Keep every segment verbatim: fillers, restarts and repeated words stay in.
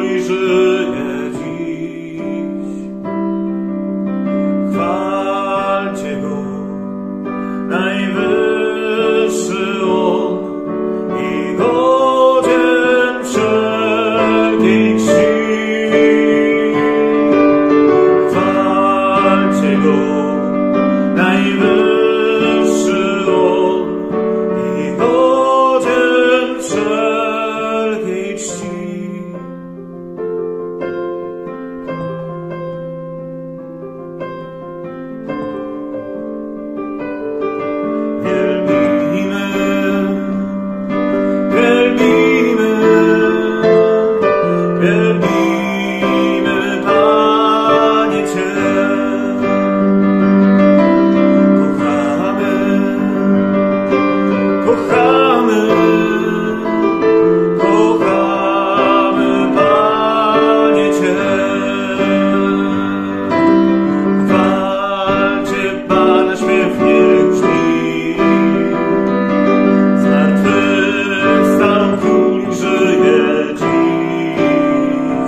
króli żyje dziś. Chwalcie Go, najwyższy On i godzien wszelkiej czci. Chwalcie Go, najwyższy On i godzien wszelkiej czci. Wielbimy, wielbimy, wielbimy, Panie Cię. Kochamy, kochamy, kochamy, Panie Cię. Chwalcie Pana, śpiew niech brzmi. Zmartwychwstał Król i żyje dziś.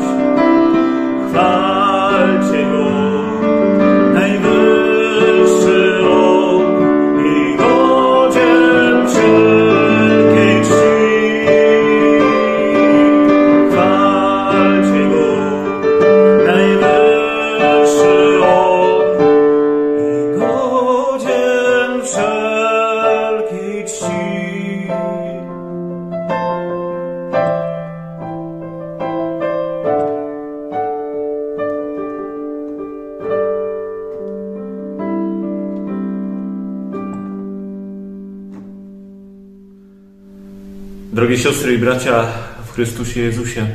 Chwalcie Go, najwyższy On i godzien wszelkiej czci. Chwalcie Go, najwyższy On i godzien wszelkiej czci. Drogie siostry i bracia w Chrystusie Jezusie,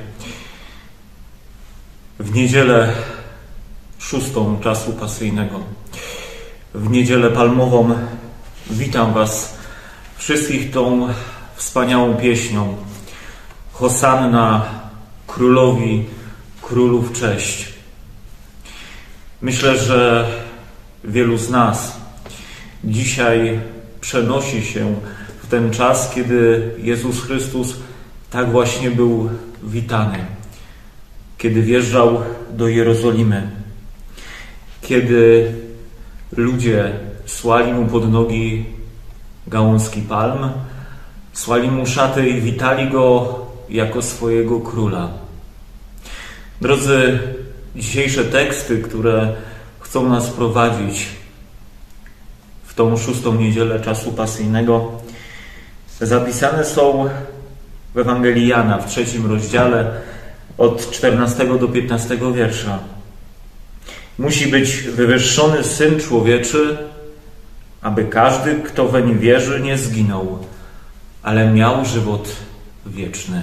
w niedzielę szóstą czasu pasyjnego, w niedzielę palmową witam Was wszystkich tą wspaniałą pieśnią Hosanna Królowi Królów cześć. Myślę, że wielu z nas dzisiaj przenosi się w ten czas, kiedy Jezus Chrystus tak właśnie był witany, kiedy wjeżdżał do Jerozolimy, kiedy ludzie słali Mu pod nogi gałązki palm, słali Mu szaty i witali Go jako swojego Króla. Drodzy, dzisiejsze teksty, które chcą nas prowadzić w tą szóstą niedzielę czasu pasyjnego, zapisane są w Ewangelii Jana w trzecim rozdziale od czternastego do piętnastego wiersza. Musi być wywyższony Syn Człowieczy, aby każdy, kto weń wierzy, nie zginął, ale miał żywot wieczny.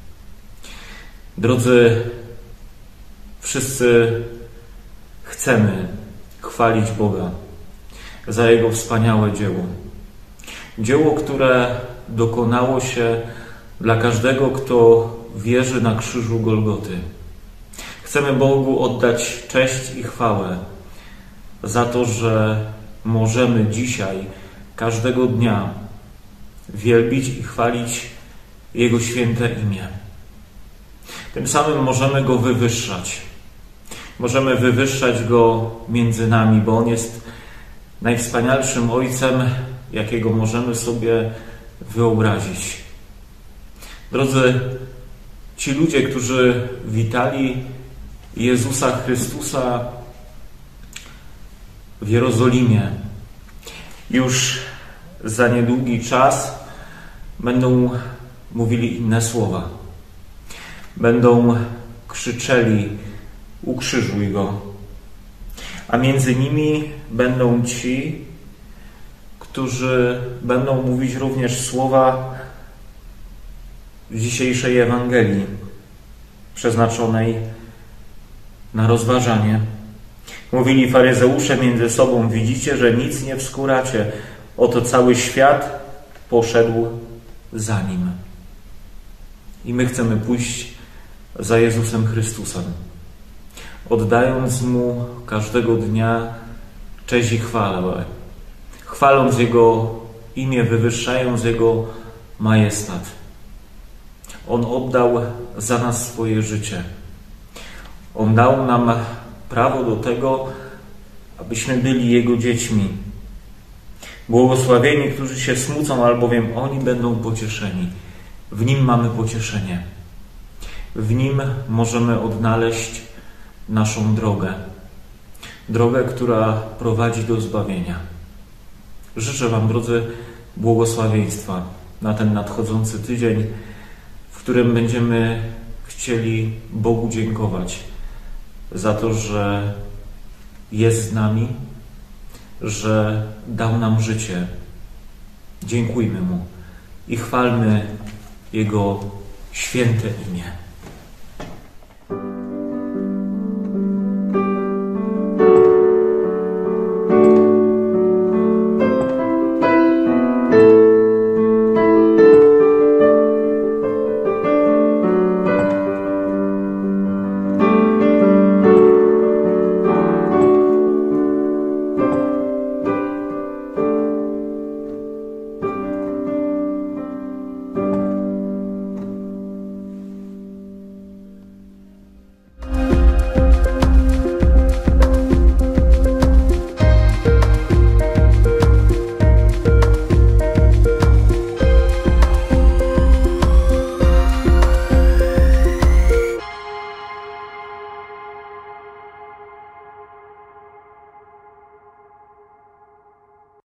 Drodzy, wszyscy chcemy chwalić Boga za Jego wspaniałe dzieło. Dzieło, które dokonało się dla każdego, kto wierzy na krzyżu Golgoty. Chcemy Bogu oddać cześć i chwałę za to, że możemy dzisiaj, każdego dnia wielbić i chwalić Jego święte imię. Tym samym możemy Go wywyższać. Możemy wywyższać Go między nami, bo On jest najwspanialszym Ojcem, jakiego możemy sobie wyobrazić. Drodzy, ci ludzie, którzy witali Jezusa Chrystusa w Jerozolimie, już za niedługi czas będą mówili inne słowa. Będą krzyczeli: ukrzyżuj Go. A między nimi będą ci, którzy będą mówić również słowa w dzisiejszej Ewangelii, przeznaczonej na rozważanie. Mówili faryzeusze między sobą: widzicie, że nic nie wskóracie. Oto cały świat poszedł za Nim. I my chcemy pójść za Jezusem Chrystusem, oddając Mu każdego dnia cześć i chwałę, chwaląc Jego imię, wywyższając Jego majestat. On oddał za nas swoje życie. On dał nam prawo do tego, abyśmy byli Jego dziećmi. Błogosławieni, którzy się smucą, albowiem oni będą pocieszeni. W Nim mamy pocieszenie. W Nim możemy odnaleźć naszą drogę. Drogę, która prowadzi do zbawienia. Życzę Wam, drodzy, błogosławieństwa na ten nadchodzący tydzień, w którym będziemy chcieli Bogu dziękować za to, że jest z nami, że dał nam życie. Dziękujmy Mu i chwalmy Jego święte imię.